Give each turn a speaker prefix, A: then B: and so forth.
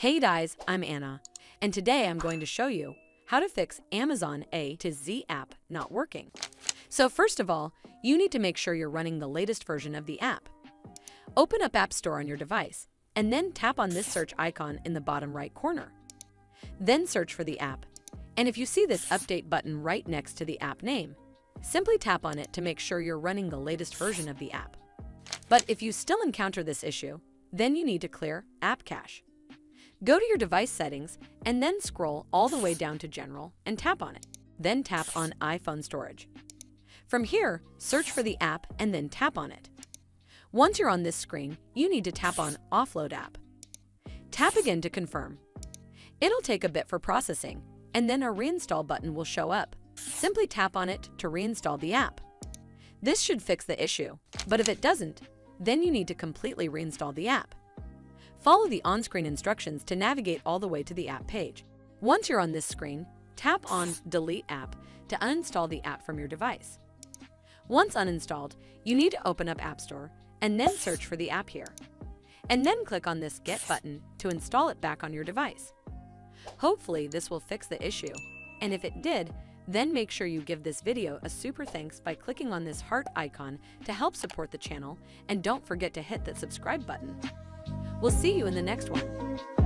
A: Hey guys, I'm Anna, and today I'm going to show you how to fix Amazon A to Z app not working. So first of all, you need to make sure you're running the latest version of the app. Open up App Store on your device, and then tap on this search icon in the bottom right corner. Then search for the app, and if you see this update button right next to the app name, simply tap on it to make sure you're running the latest version of the app. But if you still encounter this issue, then you need to clear App Cache. Go to your device settings and then scroll all the way down to General and tap on it. Then tap on iPhone Storage. From here, search for the app and then tap on it. Once you're on this screen, you need to tap on Offload App. Tap again to confirm. It'll take a bit for processing, and then a reinstall button will show up. Simply tap on it to reinstall the app. This should fix the issue, but if it doesn't, then you need to completely reinstall the app. Follow the on-screen instructions to navigate all the way to the app page. Once you're on this screen, tap on Delete App to uninstall the app from your device. Once uninstalled, you need to open up App Store and then search for the app here. And then click on this Get button to install it back on your device. Hopefully this will fix the issue, and if it did, then make sure you give this video a super thanks by clicking on this heart icon to help support the channel, and don't forget to hit that subscribe button. We'll see you in the next one.